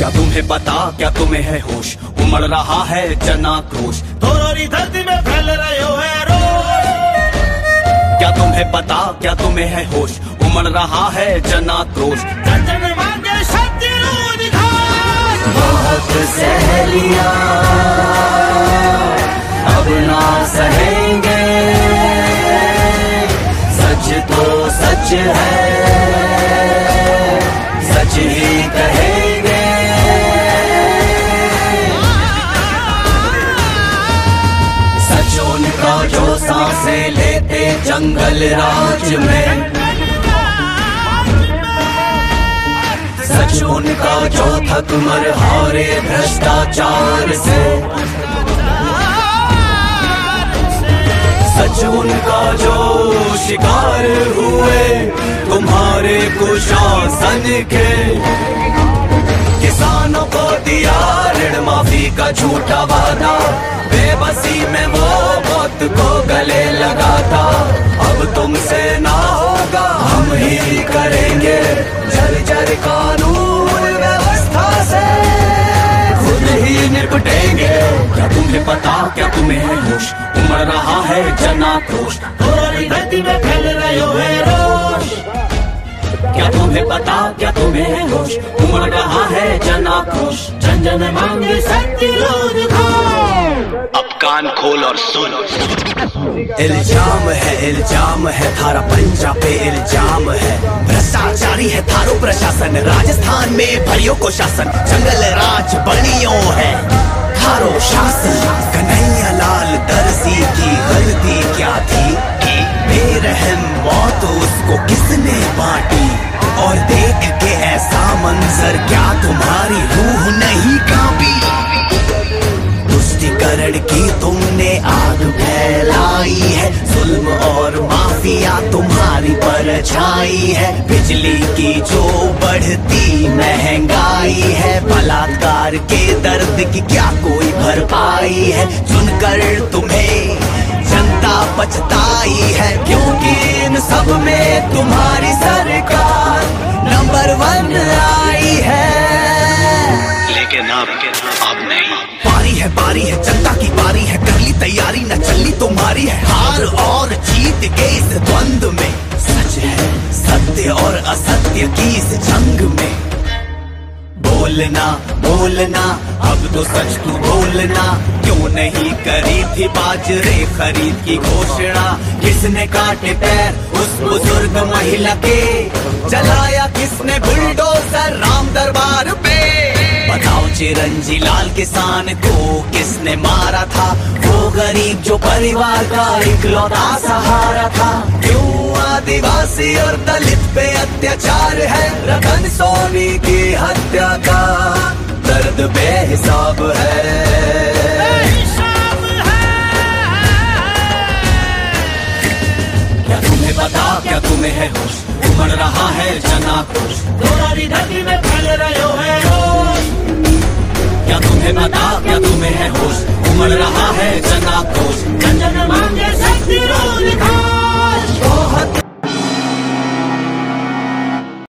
क्या तुम्हें पता, क्या तुम्हें है होश, उमड़ रहा है जन आक्रोश, थोड़ी धरती में फैल रहे हो है रोष। क्या तुम्हें पता, क्या तुम्हें है होश, उमड़ रहा है जन आक्रोश, जन जन मांगे शक्ति निखार। बहुत सह लिया अब ना सहेंगे, सच तो सच है, सच ही कहेंगे। सच उनका जो सांसें लेते जंगल राज में, सच उनका जो थक मर हारे भ्रष्टाचार से, सच उनका जो शिकार हुए तुम्हारे कुशासन के। किसानों को दिया ऋण माफी का झूठा वादा, बेबसी में वो मौत को गले लगाता। अब तुमसे ना होगा हम ही करेंगे, जर्जर कानून व्यवस्था से खुद ही निपटेंगे। क्या तुम्हें पता, क्या तुम्हें है होश, उमड़ रहा है जन आक्रोश, थोड़ी धरती में फैल रहे हो है रोष। क्या तुम्हें पता, क्या तुम्हें है होश, उमड़ रहा है जन आक्रोश, जन जन मांगे शक्ति निखार। अब कान खोल और सुन। इल्जाम है थारा पंजा पे इल्जाम है, भ्रष्टाचारी है थारो प्रशासन, राजस्थान में भरियों को शासन, जंगल राज बनियों है थारो शासन। कन्हैया लाल दर्जी की गलती क्या थी, बेरहम मौत उसको किसने बांटी, और देख के ऐसा मंजर क्या तुम्हारी रूह नहीं कांपी। तुष्टिकरण की तुमने आग फैलाई है, जुल्म और माफिया तुम्हारी परछाई है, बिजली की जो बढ़ती महंगाई है, बलात्कार के दर्द की क्या कोई भरपाई है। चुनकर तुम्हें जनता पछताई है, क्योंकि इन सब में तुम्हारी सरकार नंबर 1 आई है। लेकिन अब नहीं। बारी है जनता की बारी है, कर ली तैयारी न चली तुम्हारी है, हार और जीत के इस द्वंद में, सच है सत्य और असत्य की इस जंग में। बोलना अब तो सच तू बोलना, क्यों नहीं करी थी बाजरे खरीद की घोषणा, किसने काटे पैर उस बुजुर्ग महिला के, चलाया किसने बुलडोजर राम दरबार पे। बताओ चिरंजी लाल किसान को किसने मारा था, वो गरीब जो परिवार का इकलौता सहारा था। क्यों आदिवासी और दलित पे अत्याचार है, रतन सोनी की हत्या का दर्द बेहिसाब है। क्या तुम्हें पता, क्या तुम्हें है होश, उमड़ रहा है जन आक्रोश, थोड़ी धरती में फैल रहे हो है रोष। क्या तुम्हें पता, क्या तुम्हें है होश, उमड़ रहा है जन आक्रोश, जन जन मांगे शक्ति निखार।